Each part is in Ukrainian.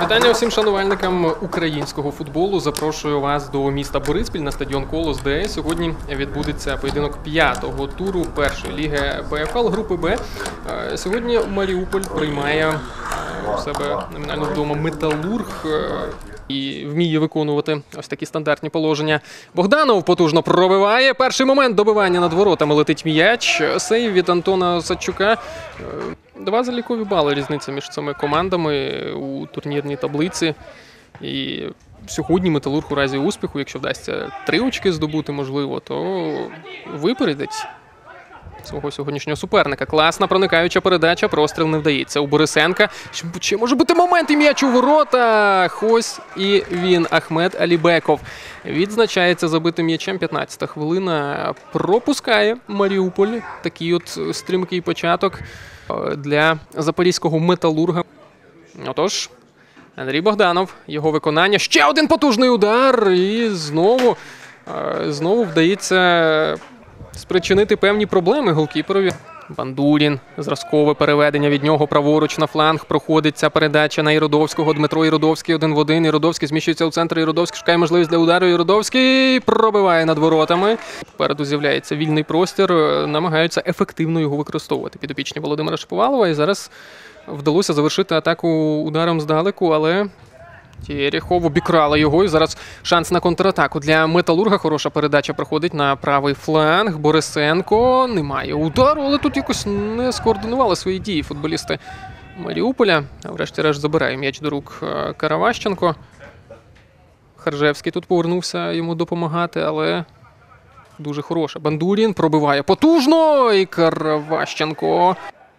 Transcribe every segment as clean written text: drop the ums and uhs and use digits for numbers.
Вітання усім шанувальникам українського футболу. Запрошую вас до міста Бориспіль на стадіон «Колос», де сьогодні відбудеться поєдинок 5-го туру першої ліги ПФЛ групи Б. Сьогодні Маріуполь приймає у себе номінально вдома «Металург» і вміє виконувати ось такі стандартні положення. Богданов потужно пробиває. Перший момент добивання над воротами летить м'яч. Сейв від Антона Садчука. 2 залікові бали різниця між цими командами у турнірній таблиці. І сьогодні «Металург» у разі успіху, якщо вдасться 3 очки здобути, можливо, то випередить свого сьогоднішнього суперника. Класна проникаюча передача, простріл не вдається у Борисенка. Чи може бути момент і м'яч у воротах? Ось і він, Ахмед Алібеков. Відзначається забитим м'ячем, 15-та хвилина. Пропускає Маріуполь. Такий от стрімкий початок для запорізького «Металурга». Отож, Андрій Богданов, його виконання. Ще один потужний удар. І знову вдається спричинити певні проблеми голкіперові. Бандурін, зразкове переведення від нього праворуч на фланг. Проходить ця передача на Іродовського. Дмитро Іродовський 1 в 1. Іродовський зміщується у центр. Іродовський шукає можливість для удару. Іродовський пробиває над воротами. Попереду з'являється вільний простір. Намагаються ефективно його використовувати підопічні Володимира Шаповалова. І зараз вдалося завершити атаку ударом здалеку, але Терехов обікрала його, і зараз шанс на контратаку для «Металурга». Хороша передача проходить на правий фланг. Борисенко. Немає удару, але тут якось не скоординували свої дії футболісти Маріуполя. А врешті-решт забирає м'яч до рук Караващенко. Харжевський тут повернувся йому допомагати, але дуже хороша. Бандурін пробиває потужно, і Караващенко.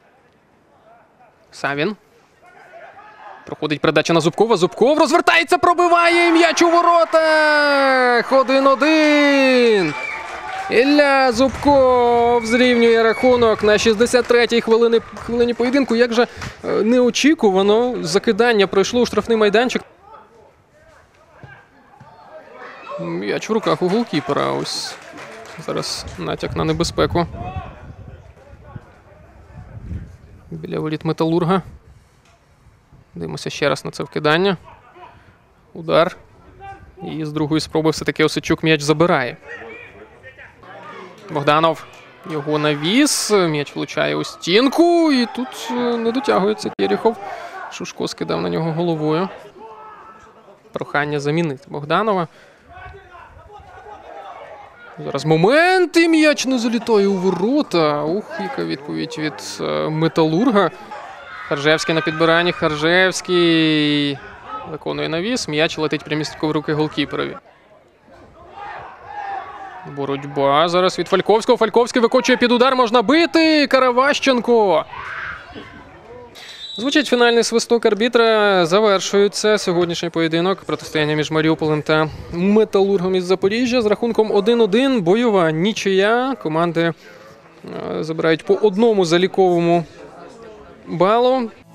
Савін. Проходить передача на Зубкова. Зубков розвертається, пробиває, м'яч у воротах! 1-1. Ілля Зубков зрівнює рахунок на 63-й хвилині поєдинку. Як же неочікувано закидання пройшло у штрафний майданчик. М'яч в руках у голкіпера. Ось зараз натяк на небезпеку біля воріт «Металурга». Дивимося ще раз на це вкидання. Удар. І з другої спроби все-таки Осадчук м'яч забирає. Богданов його навіс. М'яч влучає у стінку. І тут не дотягується Терехов. Шушко скидав на нього головою. Прохання замінити Богданова. Зараз момент. І м'яч не залітає у ворота. Ух, яка відповідь від «Металурга». Харжевський на підбиранні. Харжевський виконує навіс. М'яч летить прямісінько в руки голкіперові. Боротьба зараз від Фальковського. Фальковський викочує під удар. Можна бити. Караващенко. Звучить фінальний свисток арбітра. Завершується сьогоднішній поєдинок. Протистояння між Маріуполем та «Металургом» із Запоріжжя. З рахунком 1-1. Бойова нічия. Команди забирають по одному заліковому балу.